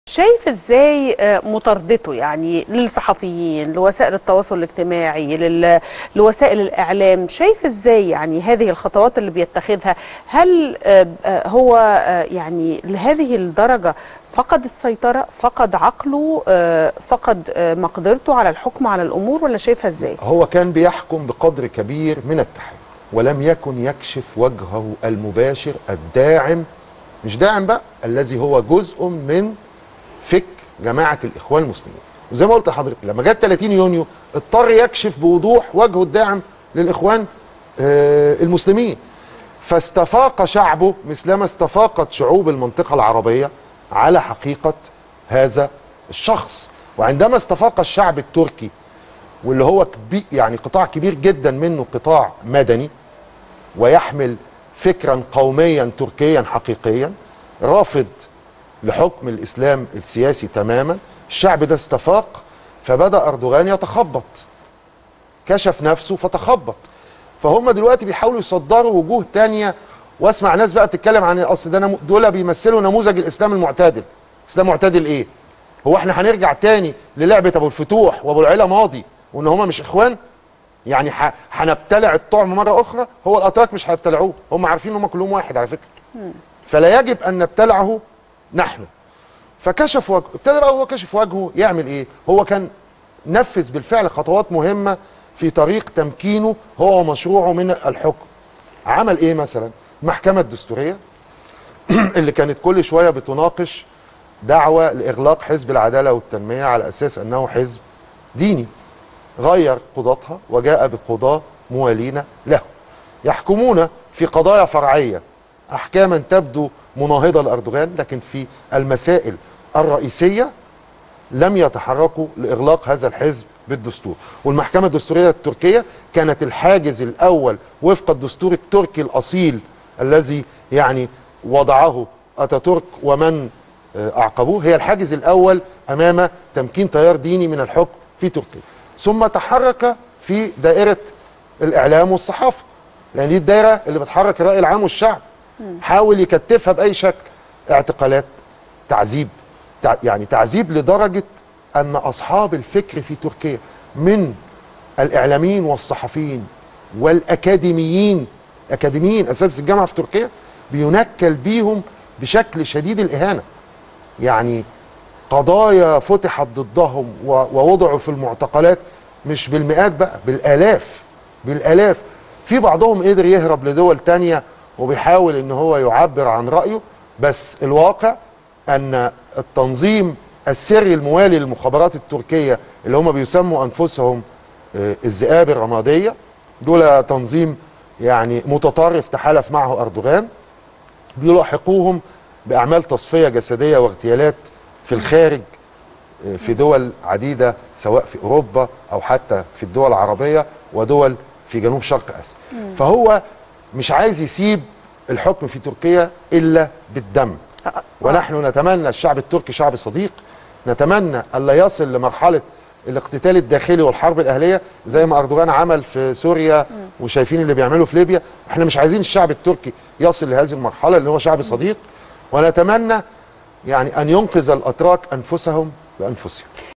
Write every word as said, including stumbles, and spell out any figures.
شايف ازاي مطاردته يعني للصحفيين، لوسائل التواصل الاجتماعي، لل... لوسائل الاعلام؟ شايف ازاي يعني هذه الخطوات اللي بيتخذها؟ هل هو يعني لهذه الدرجة فقد السيطرة، فقد عقله، فقد مقدرته على الحكم على الامور، ولا شايفها ازاي؟ هو كان بيحكم بقدر كبير من التحيز، ولم يكن يكشف وجهه المباشر الداعم، مش داعم بقى، الذي هو جزء من فكر جماعة الإخوان المسلمين. وزي ما قلت لحضرتك لما جت ثلاثين يونيو اضطر يكشف بوضوح وجهه الداعم للإخوان آه المسلمين، فاستفاق شعبه مثلما استفاقت شعوب المنطقة العربية على حقيقة هذا الشخص. وعندما استفاق الشعب التركي، واللي هو كبير يعني قطاع كبير جدا منه قطاع مدني ويحمل فكرا قوميا تركيا حقيقيا رافض لحكم الإسلام السياسي تماما، الشعب ده استفاق، فبدأ أردوغان يتخبط، كشف نفسه فتخبط. فهم دلوقتي بيحاولوا يصدروا وجوه تانية، واسمع ناس بقى بتتكلم عن اصل ده دول بيمثلوا نموذج الإسلام المعتدل. إسلام معتدل ايه؟ هو احنا هنرجع تاني للعبة ابو الفتوح وابو العلا ماضي وان هم مش اخوان؟ يعني هنبتلع الطعم مرة اخرى؟ هو الاتراك مش هيبتلعوه، هم عارفين ان هم كلهم واحد على فكرة، فلا يجب ان نبتلعه نحن. فكشف وجهه، ابتدى بقى هو كشف وجهه يعمل ايه؟ هو كان نفذ بالفعل خطوات مهمة في طريق تمكينه هو ومشروعه من الحكم. عمل ايه مثلا؟ المحكمة الدستورية اللي كانت كل شوية بتناقش دعوة لإغلاق حزب العدالة والتنمية على أساس أنه حزب ديني، غير قضاتها وجاء بقضاة موالين له يحكمون في قضايا فرعية أحكاما تبدو مناهضة لأردوغان، لكن في المسائل الرئيسية لم يتحركوا لإغلاق هذا الحزب بالدستور. والمحكمة الدستورية التركية كانت الحاجز الأول وفق الدستور التركي الأصيل الذي يعني وضعه أتاتورك ومن أعقبوه، هي الحاجز الأول أمام تمكين تيار ديني من الحكم في تركيا. ثم تحرك في دائرة الإعلام والصحافة، لأن دي الدائرة اللي بتحرك الرأي العام والشعب. حاول يكتفها بأي شكل، اعتقالات، تعذيب، تع... يعني تعذيب لدرجة أن أصحاب الفكر في تركيا من الإعلاميين والصحفيين والأكاديميين، أكاديميين أساس الجامعة في تركيا، بينكل بيهم بشكل شديد الإهانة. يعني قضايا فتحت ضدهم ووضعوا في المعتقلات مش بالمئات بقى، بالآلاف، بالآلاف. في بعضهم قدر يهرب لدول تانية وبيحاول ان هو يعبر عن رأيه، بس الواقع ان التنظيم السري الموالي للمخابرات التركية اللي هم بيسموا انفسهم الذئاب الرمادية، دول تنظيم يعني متطرف تحالف معه أردوغان، بيلاحقوهم بأعمال تصفية جسدية واغتيالات في الخارج في دول عديدة، سواء في أوروبا أو حتى في الدول العربية ودول في جنوب شرق آسيا. فهو مش عايز يسيب الحكم في تركيا إلا بالدم. ونحن نتمنى، الشعب التركي شعب صديق، نتمنى ألا يصل لمرحلة الاقتتال الداخلي والحرب الأهلية زي ما أردوغان عمل في سوريا وشايفين اللي بيعمله في ليبيا. احنا مش عايزين الشعب التركي يصل لهذه المرحلة، اللي هو شعب صديق، ونتمنى يعني أن ينقذ الأتراك أنفسهم بأنفسهم.